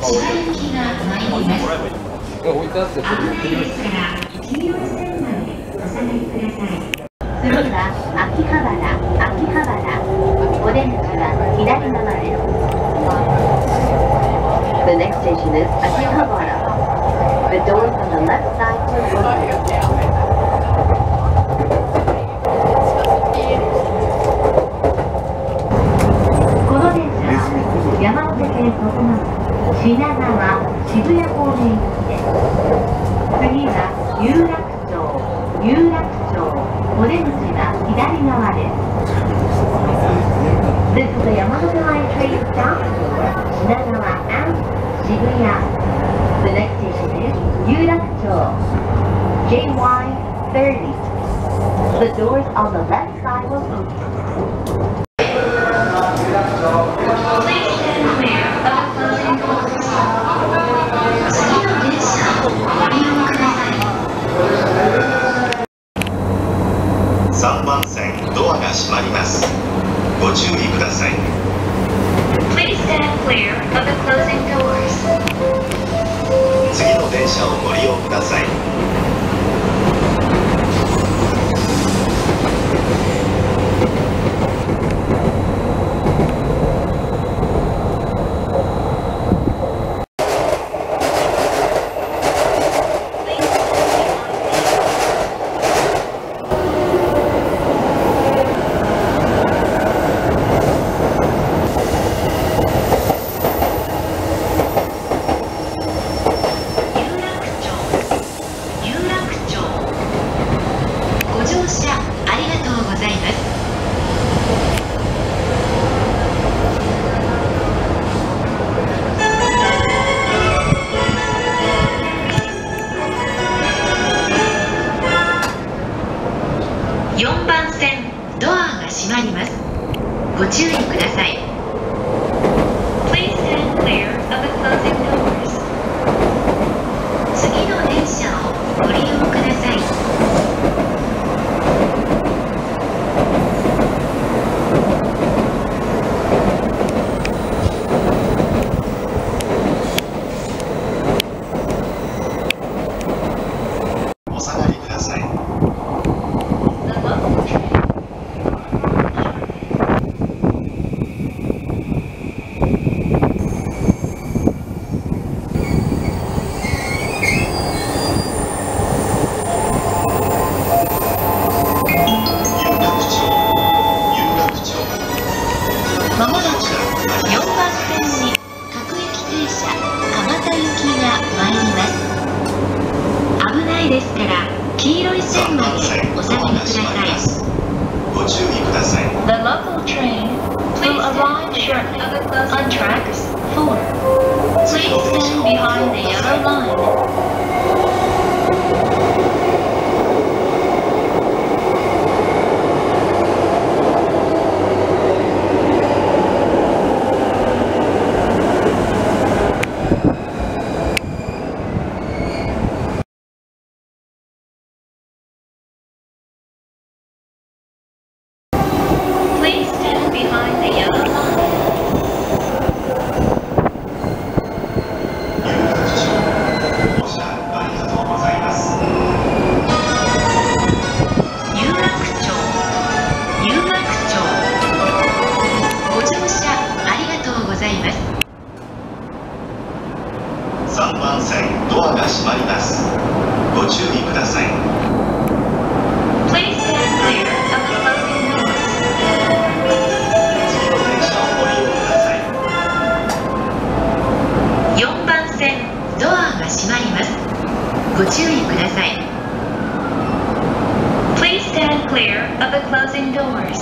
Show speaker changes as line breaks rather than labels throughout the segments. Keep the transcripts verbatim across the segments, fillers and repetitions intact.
千葉行きが参ります。
置いてあって、
危ないですから黄色い線までお下がりください。次は秋葉原、秋葉原。お出口は左側です。The next station is Akihabara. The doors on the left side will open. この電車は山手線外回り品川、渋谷方面行きです。次は有楽町、有楽町。お出口は左側です。This is the Yamanote Line train stop for Shinagawa and Shibuya. The next station is Yurakucho, J Y thirty. The doors on the left side will open. Please stand clear of the closing doors. 次の電車をご利用ください。
さんばん線ドアが閉まります。ご注意ください。
Please stand clear of the closing doors.
次の電車をご利用ください。
よんばん線ドアが閉まります。ご注意ください。Please stand clear of the closing doors. 次の電車をご利用ください。
お下がりください。
まもなくよんばん線に各駅停車蒲田行きが参ります。危ないですから黄色い線までお下がりください。
ご注意ください。
The local train will arrive shortly on tracks four. Please stand behind the yellow line. Please stand behind the yellow line.
ご乗車ありがとうございます。
有楽町、有楽町。ご乗車ありがとうございます。
さんばん線ドアが閉まります。ご注意ください。
Please stand clear of the closing doors.
次の電車をご利用ください。
よんばん線ドアが閉まります。ご注意ください。Please stand clear of the closing doors.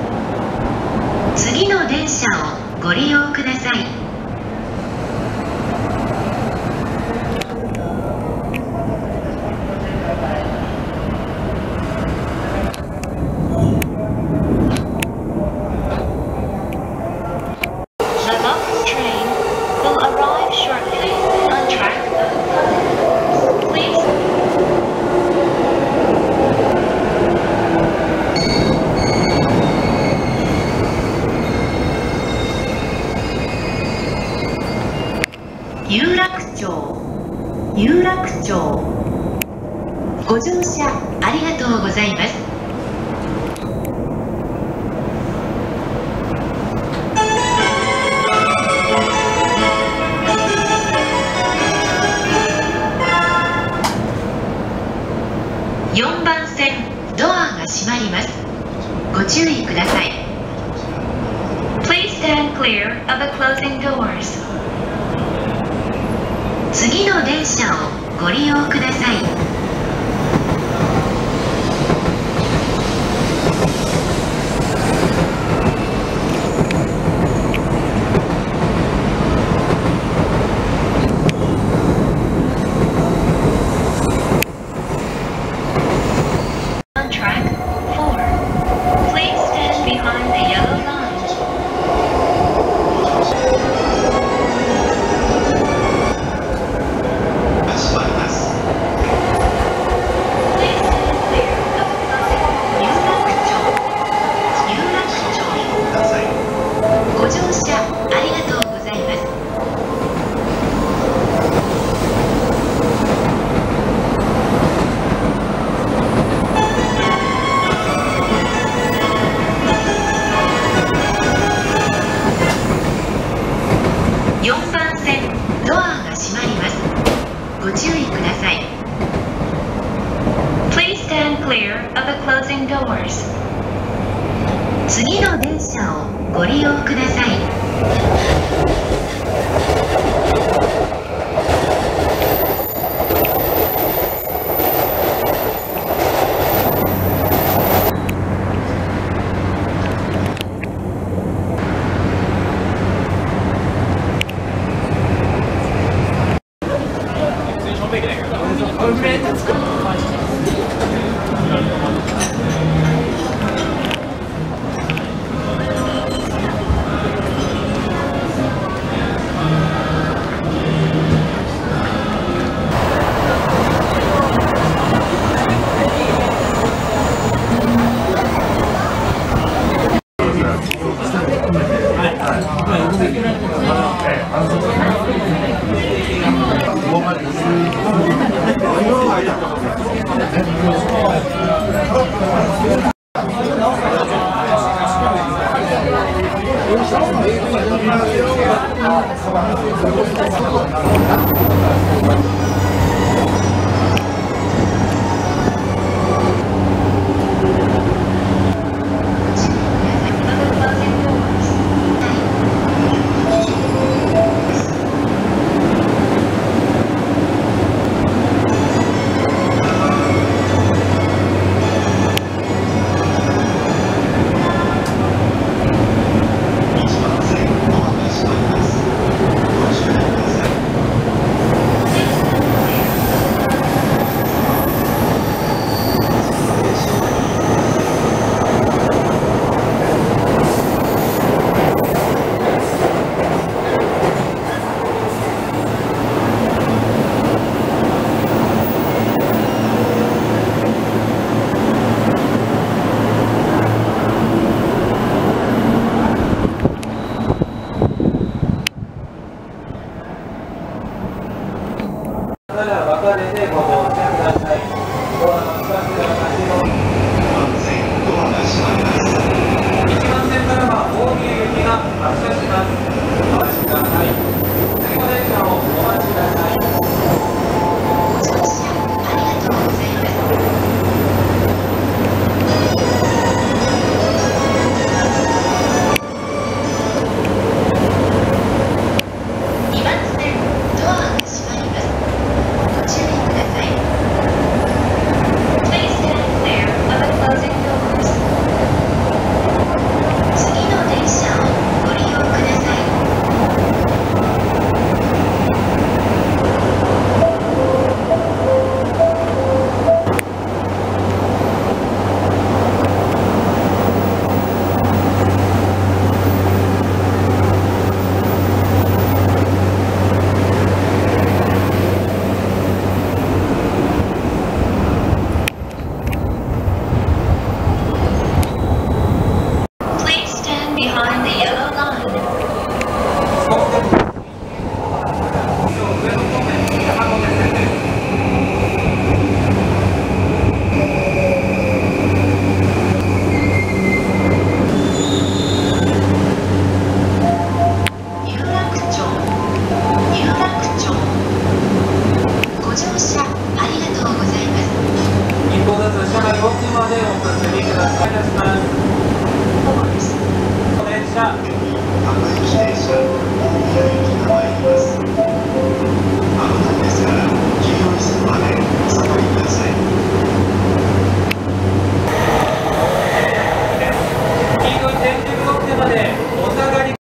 次の電車をご利用ください。The local train will arrive shortly on track four. Please.
ご
有楽町。ご乗車ありがとうございます。よんばん線ドアが閉まります。ご注意ください。Please stand clear of the closing doors. 次の電車をご利用ください。On track four. Please stand behind the yellow line.
閉まります。
Please stand clear of the closing. 有楽町。有楽町。
ください。
ご乗車ありがとうございます。よんばん線ドアが閉まります。ご注意ください。Please stand clear of the closing doors. 次の電車をご利用ください。
車
各駅停車、大宮駅が参ります。危ないですから、黄色い線までお下がりください。
黄色い点字ブロックまでお下がり